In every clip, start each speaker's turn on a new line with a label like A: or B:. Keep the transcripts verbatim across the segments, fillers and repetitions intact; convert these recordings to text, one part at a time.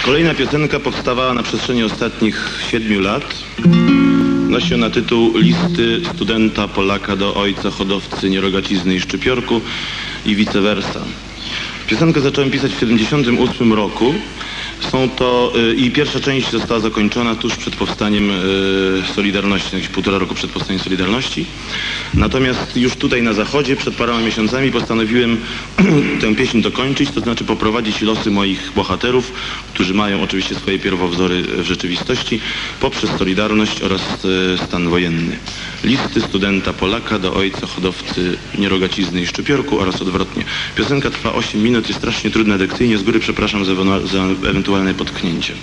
A: Kolejna piosenka powstawała na przestrzeni ostatnich siedmiu lat. Nosi ona tytuł Listy studenta Polaka do ojca hodowcy nierogacizny i szczypiorku i vice versa. Piosenkę zacząłem pisać w siedemdziesiątym ósmym roku. Są to y, i pierwsza część została zakończona tuż przed powstaniem y, Solidarności, jakieś półtora roku przed powstaniem Solidarności. Natomiast już tutaj na zachodzie przed paroma miesiącami postanowiłem tę pieśń dokończyć, to znaczy poprowadzić losy moich bohaterów, którzy mają oczywiście swoje pierwowzory w rzeczywistości, poprzez Solidarność oraz y, stan wojenny. Listy studenta Polaka do ojca hodowcy nierogacizny i szczypiorku oraz odwrotnie. Piosenka trwa osiem minut, jest strasznie trudna dykcyjnie, z góry przepraszam za, za ewentualne potknięcie.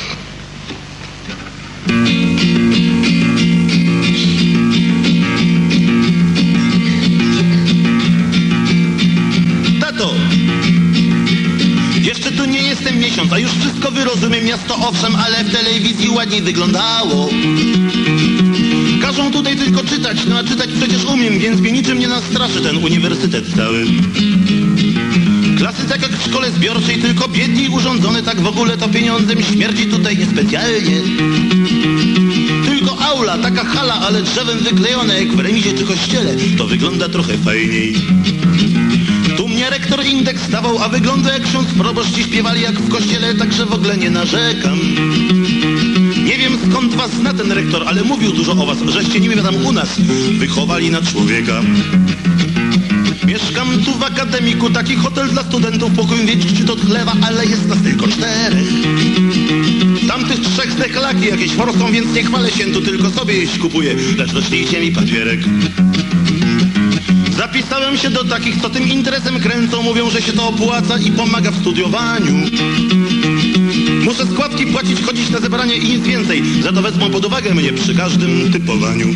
B: Tato! Jeszcze tu nie jestem miesiąc, a już wszystko wyrozumiem. Miasto owszem, ale w telewizji ładniej wyglądało. Każą tutaj tylko czytać, no a czytać przecież umiem, więc mnie niczym nie nastraszy ten uniwersytet cały. Klasy tak jak w szkole zbiorczej, tylko biedniej urządzone, tak w ogóle to pieniądzem śmierdzi tutaj niespecjalnie. Tylko aula, taka hala, ale drzewem wyklejona jak w remizie czy kościele, to wygląda trochę fajniej. Tu mnie rektor indeks dawał, a wygląda jak ksiądz proboszci śpiewali jak w kościele, także w ogóle nie narzekam. Nie wiem skąd was zna ten rektor, ale mówił dużo o was, żeście niby tam u nas wychowali na człowieka. Mieszkam tu w akademiku, taki hotel dla studentów, pokój większy od chlewa, ale jest nas tylko czterech. Tamtych trzech zdechlaki jakieś forsą, więc nie chwalę się tu, tylko sobie jeść kupuję, lecz doślijcie mi papierek. Zapisałem się do takich, co tym interesem kręcą, mówią, że się to opłaca i pomaga w studiowaniu. Muszę składki płacić, chodzić na zebranie i nic więcej, za to wezmą pod uwagę mnie przy każdym typowaniu.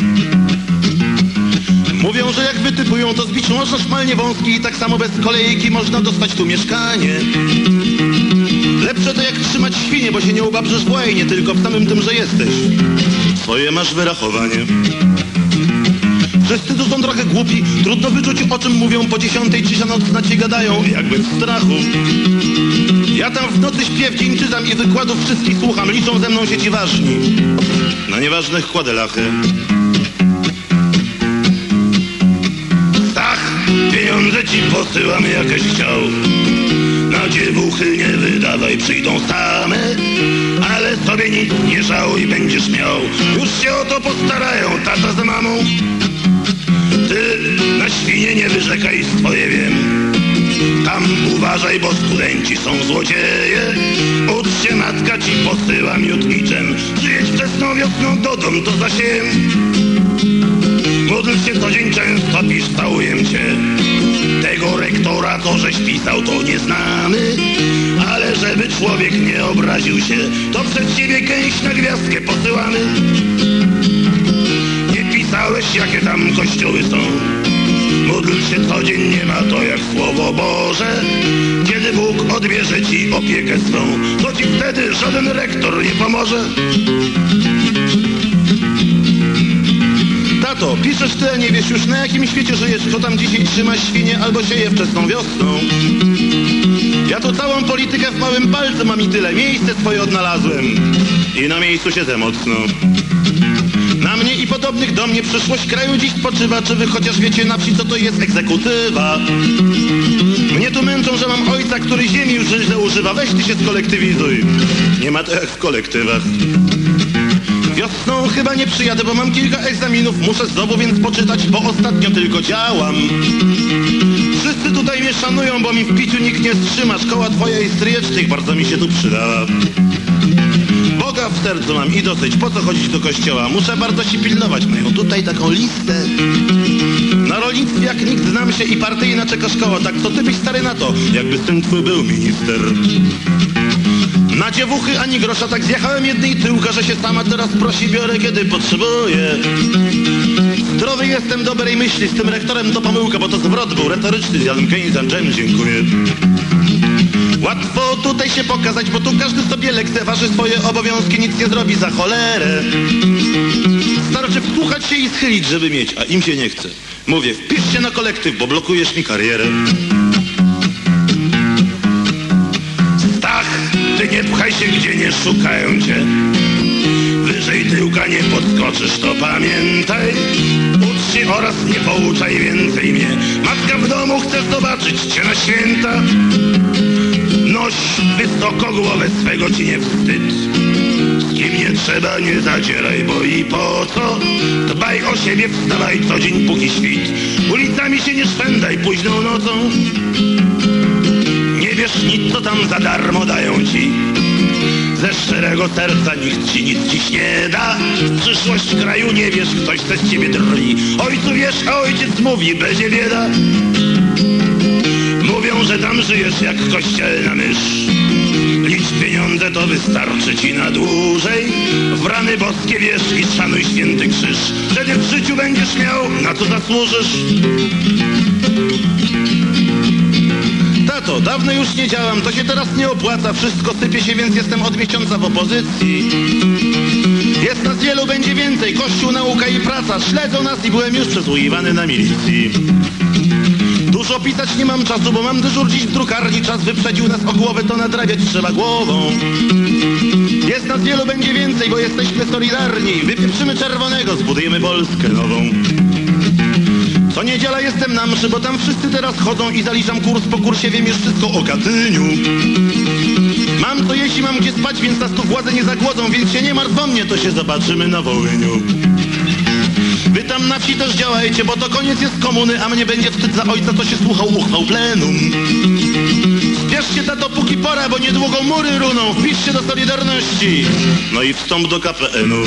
B: Mówią, że jak wytypują, to zbić można szmalnie wąski i tak samo bez kolejki można dostać tu mieszkanie. Lepsze to jak trzymać świnie, bo się nie ubabrzysz w łajnie, tylko w samym tym, że jesteś. Swoje masz wyrachowanie. Wszyscy tu są trochę głupi, trudno wyczuć o czym mówią, po dziesiątej trzycia nocna ci gadają, jakby z strachu. Ja tam w nocy śpię, w dzień czytam i wykładów wszystkich słucham, liczą ze mną się ci ważni. Na nieważnych kładę lachę. Pieniądze ci posyłam jakieś chciał. Na dziewuchy nie wydawaj, przyjdą same. Ale sobie nic nie żałuj, będziesz miał. Już się o to postarają, tata z mamą. Ty na świnie nie wyrzekaj, swoje wiem. Tam uważaj, bo studenci są złodzieje. Ucz się, matka ci posyła miód i dżem. Przyjedź wczesną wiosną do domu, to zasiem. Módl się co dzień często, pisz, całuję cię. Tego rektora, co żeś pisał, to nie znamy. Ale żeby człowiek nie obraził się, to przed ciebie kęś na gwiazdkę posyłamy. Nie pisałeś, jakie tam kościoły są. Módl się co dzień, nie ma to jak słowo Boże. Kiedy Bóg odbierze ci opiekę swą, to ci wtedy żaden rektor nie pomoże. Tato, piszesz ty, a nie wiesz już na jakim świecie żyjesz, kto tam dzisiaj trzyma świnie albo sieje wczesną wiosną. Ja tu całą politykę w małym palcu mam i tyle, miejsce swoje odnalazłem i na miejscu siedzę mocno. Na mnie i podobnych do mnie przyszłość kraju dziś spoczywa, czy wy chociaż wiecie na wsi co to jest egzekutywa? Mnie tu męczą, że mam ojca, który ziemi już źle używa, weź ty się skolektywizuj. Nie ma to jak w kolektywach. Wiosną chyba nie przyjadę, bo mam kilka egzaminów, muszę znowu więc poczytać, bo ostatnio tylko działam. Wszyscy tutaj mnie szanują, bo mi w piciu nikt nie wstrzyma. Szkoła twoja i stryjecznych bardzo mi się tu przydała. Boga w sercu mam i dosyć, po co chodzić do kościoła? Muszę bardzo się pilnować, mają tutaj taką listę. Na rolnictwie jak nikt znam się i partyjna czeka szkoła, tak co ty byś stary na to, jakby syn twój był minister. Na dziewuchy ani grosza, tak zjechałem jednej tyłka, że się sama teraz prosi, biorę kiedy potrzebuję. Zdrowy jestem, dobrej myśli, z tym rektorem to pomyłka, bo to zwrot był retoryczny, zjadłem Keynesa, dżem, dziękuję. Łatwo tutaj się pokazać, bo tu każdy sobie lekceważy swoje obowiązki, nic nie zrobi za cholerę. Starczy wsłuchać się i schylić, żeby mieć, a im się nie chce. Mówię, wpisz się na kolektyw, bo blokujesz mi karierę. Stach, ty nie pchaj się gdzie nie szukają cię. Wyżej tyłka nie podskoczysz, to pamiętaj. Ucz się oraz nie pouczaj więcej mnie. Matka w domu chce zobaczyć cię na święta. Noś wysoko głowę, swego ci nie wstyd. Z kim nie trzeba, nie zadzieraj, bo i po co? Dbaj o siebie, wstawaj co dzień póki świt. Ulicami się nie szwendaj późną nocą. Nie wiesz nic, co tam za darmo dają ci. Ze szczerego serca nikt ci nic dziś nie da. W przyszłość kraju nie wiesz, ktoś chce z ciebie drwi. Ojcu wiesz, a ojciec mówi, będzie bieda. Mówią, że tam żyjesz jak kościelna mysz. Licz pieniądze, to wystarczy ci na dłużej. W rany boskie wierz i szanuj święty krzyż. Wtedy w życiu będziesz miał, na co zasłużysz. Tato, dawno już nie działam, to się teraz nie opłaca. Wszystko sypie się, więc jestem od miesiąca w opozycji. Jest nas wielu, będzie więcej. Kościół, nauka i praca śledzą nas i byłem już przesłuchiwany na milicji. Dużo pisać nie mam czasu, bo mam dyżur dziś w drukarni. Czas wyprzedził nas o głowę, to nadrabiać trzeba głową. Jest nas wielu, będzie więcej, bo jesteśmy solidarni. Wypieprzymy czerwonego, zbudujemy Polskę nową. Co niedziela jestem na mszy, bo tam wszyscy teraz chodzą i zaliczam kurs po kursie, wiem już wszystko o Katyniu. Mam co jeść i mam gdzie spać, więc nas tu władze nie zagłodzą, więc się nie martw o mnie, to się zobaczymy na Wołyniu. Wy tam na wsi też działajcie, bo to koniec jest komuny, a mnie będzie wstyd za ojca, co się słuchał uchwał plenum. Spieszcie, tato, póki pora, bo niedługo mury runą, wpisz się do Solidarności, no i wstąp do K P N u.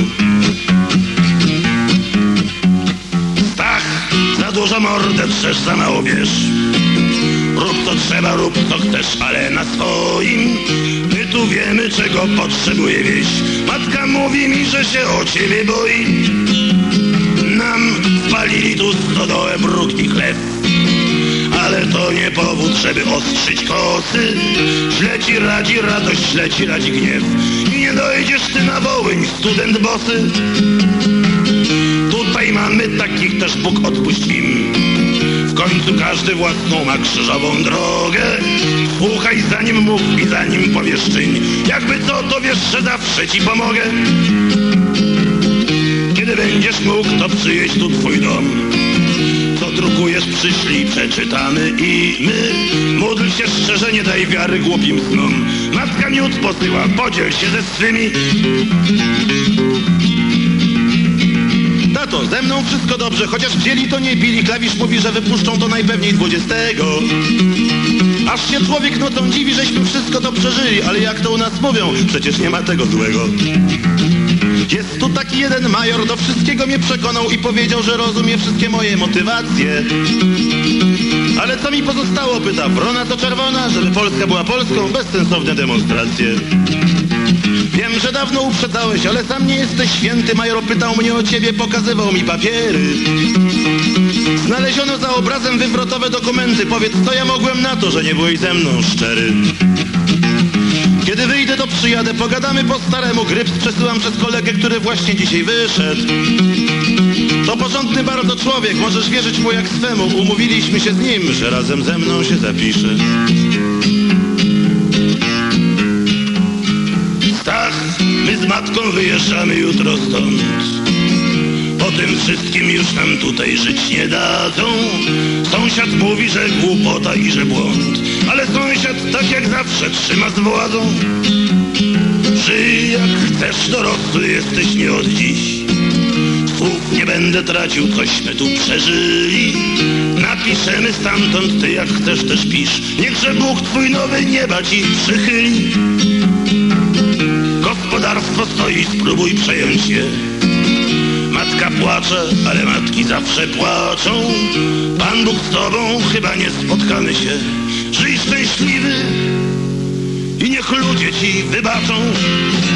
B: Stach, za dużo mordę trzesz, za mało bierz. Rób co trzeba, rób co chcesz, ale na swoim. My tu wiemy, czego potrzebuje wieś. Matka mówi mi, że się o ciebie boi. Nam spalili tu stodołę, bruk i chleb. Ale to nie powód, żeby ostrzyć kosy. Źle ci radzi radość, źle ci radzi gniew. I nie dojdziesz ty na Wołyń, student bosy. Tutaj mamy takich, też Bóg odpuść im. W końcu każdy własną ma krzyżową drogę. Słuchaj, zanim mów i zanim powiesz czyń. Jakby co, to wiesz, że zawsze ci pomogę. Kiedy będziesz mógł, to przyjedź tu twój dom. Co drukujesz, przyszli, przeczytamy i my. Módl się szczerze, nie daj wiary głupim snom. Matka miód posyła, podziel się ze swymi. Tato, ze mną wszystko dobrze, chociaż wzięli to nie pili. Klawisz mówi, że wypuszczą to najpewniej dwudziestego. Aż się człowiek nocą dziwi, żeśmy wszystko to przeżyli. Ale jak to u nas mówią, przecież nie ma tego złego. Jest tu taki jeden major, do wszystkiego mnie przekonał i powiedział, że rozumie wszystkie moje motywacje. Ale co mi pozostało, pyta, wrona to czerwona, żeby Polska była Polską, bezsensowne demonstracje. Wiem, że dawno uprzedzałeś, ale sam nie jesteś święty. Major pytał mnie o ciebie, pokazywał mi papiery. Znaleziono za obrazem wywrotowe dokumenty. Powiedz, co ja mogłem na to, że nie byłeś ze mną szczery. Kiedy wyjdę, to przyjadę, pogadamy po staremu. Gryps przesyłam przez kolegę, który właśnie dzisiaj wyszedł. To porządny bardzo człowiek, możesz wierzyć mu jak swemu. Umówiliśmy się z nim, że razem ze mną się zapisze. Stach, my z matką wyjeżdżamy jutro stąd. Po tym wszystkim już nam tutaj żyć nie dadzą. Sąsiad mówi, że głupota i że błąd. Ale sąsiad tak jak zawsze trzyma z władzą. Żyj jak chcesz, dorosły jesteś nie od dziś. Słów nie będę tracił, cośmy tu przeżyli. Napiszemy stamtąd, ty jak chcesz też pisz. Niechże Bóg twój nowy nieba ci przychyli. Gospodarstwo stoi, spróbuj przejąć je. Matka płacze, ale matki zawsze płaczą. Pan Bóg z tobą, chyba nie spotkamy się. Żyj szczęśliwy i niech ludzie ci wybaczą.